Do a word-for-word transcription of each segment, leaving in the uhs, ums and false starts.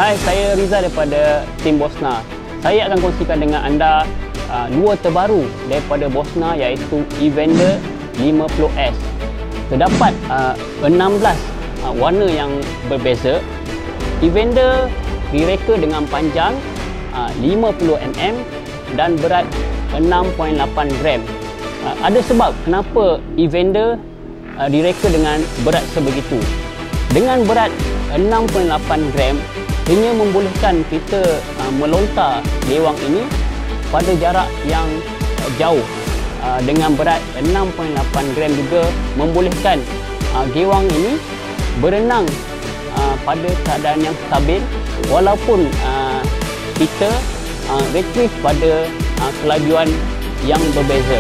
Hai, saya Riza daripada tim Bosna. Saya akan kongsikan dengan anda uh, dua terbaru daripada Bosna, iaitu Evander lima puluh S. Terdapat uh, enam belas uh, warna yang berbeza. Evander direka dengan panjang uh, lima puluh milimeter dan berat enam perpuluhan lapan gram. Uh, ada sebab kenapa Evander uh, direka dengan berat sebegitu. Dengan berat enam perpuluhan lapan gram, ianya membolehkan kita uh, melontar gewang ini pada jarak yang uh, jauh. Uh, dengan berat enam perpuluhan lapan gram juga membolehkan uh, gewang ini berenang uh, pada keadaan yang stabil walaupun uh, kita uh, retrieve pada uh, kelajuan yang berbeza.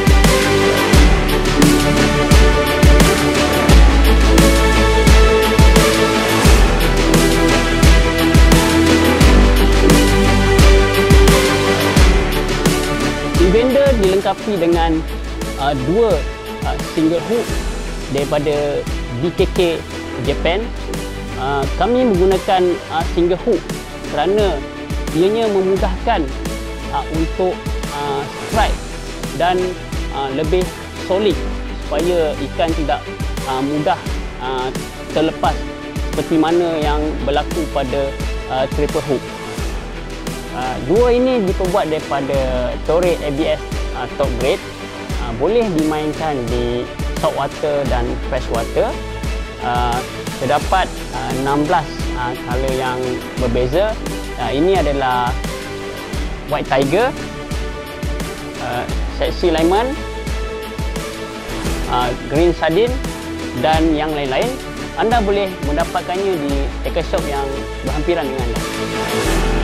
Evander dilengkapi dengan uh, dua uh, single hook daripada B K K Japan. Uh, kami menggunakan uh, single hook kerana ianya memudahkan uh, untuk uh, strike dan uh, lebih solid supaya ikan tidak uh, mudah uh, terlepas seperti mana yang berlaku pada uh, triple hook. Uh, dua ini diperbuat daripada Toray A B S uh, top grade. Uh, boleh dimainkan di saltwater dan freshwater. Uh, terdapat uh, enam belas uh, color yang berbeza. Uh, ini adalah White Tiger, uh, Sexy Lemon, uh, Green Sardine dan yang lain-lain. Anda boleh mendapatkannya di tackle shop yang berhampiran dengan anda.